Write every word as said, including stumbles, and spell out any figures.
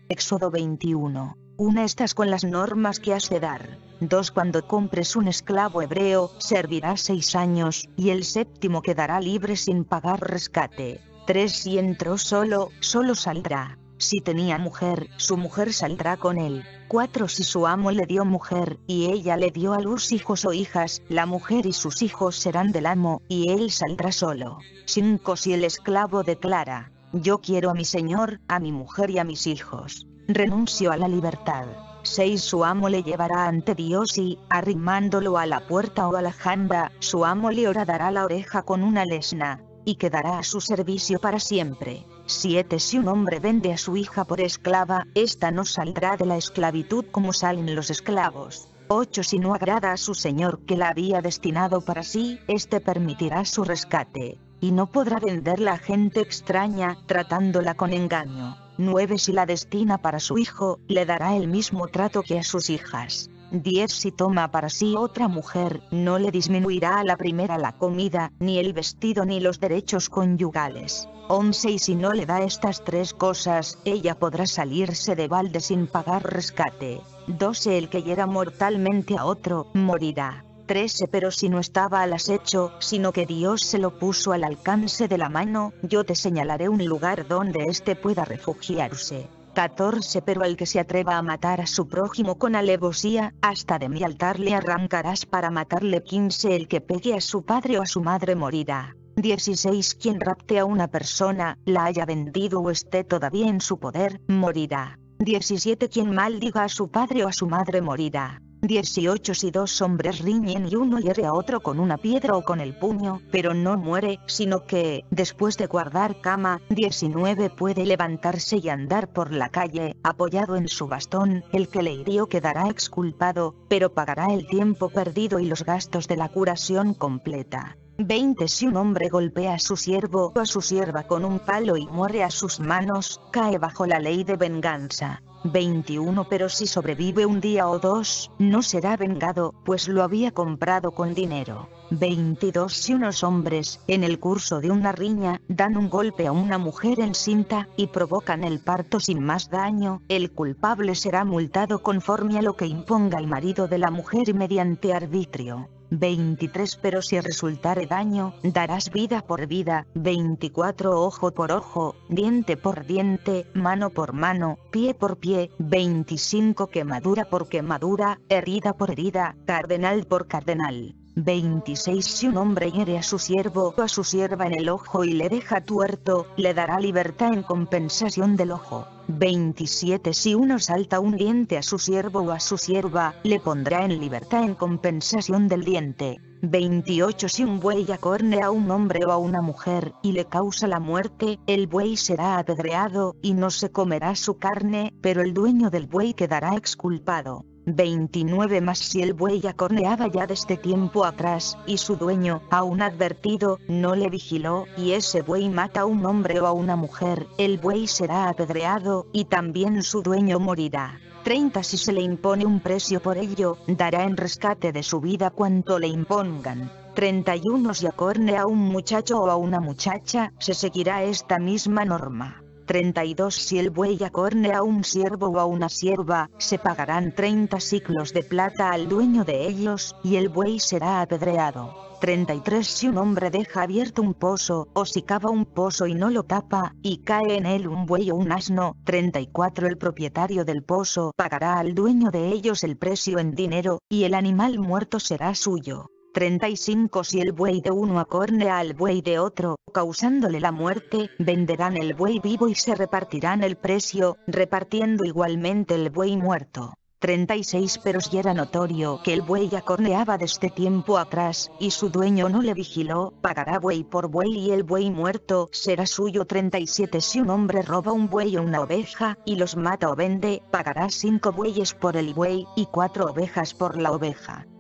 Éxodo veintiuno. uno. Estás con las normas que has de dar. dos. Cuando compres un esclavo hebreo, servirá seis años, y el séptimo quedará libre sin pagar rescate. tres. Si entró solo, solo saldrá. Si tenía mujer, su mujer saldrá con él. cuatro. Si su amo le dio mujer, y ella le dio a luz hijos o hijas, la mujer y sus hijos serán del amo, y él saldrá solo. cinco. Si el esclavo declara: yo quiero a mi señor, a mi mujer y a mis hijos, renuncio a la libertad. seis. Su amo le llevará ante Dios y, arrimándolo a la puerta o a la jamba, su amo le horadará la oreja con una lesna, y quedará a su servicio para siempre. siete. Si un hombre vende a su hija por esclava, ésta no saldrá de la esclavitud como salen los esclavos. ocho. Si no agrada a su señor que la había destinado para sí, éste permitirá su rescate, y no podrá venderla a gente extraña, tratándola con engaño. nueve. Si la destina para su hijo, le dará el mismo trato que a sus hijas. diez. Si toma para sí otra mujer, no le disminuirá a la primera la comida, ni el vestido ni los derechos conyugales. once. Y si no le da estas tres cosas, ella podrá salirse de balde sin pagar rescate. doce. El que hiera mortalmente a otro, morirá. trece. Pero si no estaba al acecho, sino que Dios se lo puso al alcance de la mano, yo te señalaré un lugar donde éste pueda refugiarse. catorce. Pero al que se atreva a matar a su prójimo con alevosía, hasta de mi altar le arrancarás para matarle. quince. El que pegue a su padre o a su madre morirá. dieciséis. Quien rapte a una persona, la haya vendido o esté todavía en su poder, morirá. diecisiete. Quien maldiga a su padre o a su madre morirá. dieciocho. Si dos hombres riñen y uno hiere a otro con una piedra o con el puño, pero no muere, sino que, después de guardar cama. diecinueve. Puede levantarse y andar por la calle, apoyado en su bastón, el que le hirió quedará exculpado, pero pagará el tiempo perdido y los gastos de la curación completa. veinte. Si un hombre golpea a su siervo o a su sierva con un palo y muere a sus manos, cae bajo la ley de venganza. veintiuno. Pero si sobrevive un día o dos, no será vengado, pues lo había comprado con dinero. veintidós. Si unos hombres, en el curso de una riña, dan un golpe a una mujer encinta, y provocan el parto sin más daño, el culpable será multado conforme a lo que imponga el marido de la mujer mediante arbitrio. veintitrés. Pero si resultare daño, darás vida por vida. veinticuatro. Ojo por ojo, diente por diente, mano por mano, pie por pie. veinticinco. Quemadura por quemadura, herida por herida, cardenal por cardenal. veintiséis. Si un hombre hiere a su siervo o a su sierva en el ojo y le deja tuerto, le dará libertad en compensación del ojo. veintisiete. Si uno salta un diente a su siervo o a su sierva, le pondrá en libertad en compensación del diente. veintiocho. Si un buey acorne a un hombre o a una mujer, y le causa la muerte, el buey será apedreado, y no se comerá su carne, pero el dueño del buey quedará exculpado. veintinueve. Mas si el buey acorneaba ya desde tiempo atrás, y su dueño, aún advertido, no le vigiló, y ese buey mata a un hombre o a una mujer, el buey será apedreado, y también su dueño morirá. treinta. Si se le impone un precio por ello, dará en rescate de su vida cuanto le impongan. treinta y uno. Si acorne a un muchacho o a una muchacha, se seguirá esta misma norma. treinta y dos. Si el buey acorne a un siervo o a una sierva, se pagarán treinta siclos de plata al dueño de ellos, y el buey será apedreado. treinta y tres. Si un hombre deja abierto un pozo, o si cava un pozo y no lo tapa, y cae en él un buey o un asno. treinta y cuatro. El propietario del pozo pagará al dueño de ellos el precio en dinero, y el animal muerto será suyo. treinta y cinco. Si el buey de uno acornea al buey de otro, causándole la muerte, venderán el buey vivo y se repartirán el precio, repartiendo igualmente el buey muerto. treinta y seis. Pero si era notorio que el buey acorneaba desde tiempo atrás, y su dueño no le vigiló, pagará buey por buey y el buey muerto será suyo. treinta y siete. Si un hombre roba un buey o una oveja, y los mata o vende, pagará cinco bueyes por el buey, y cuatro ovejas por la oveja.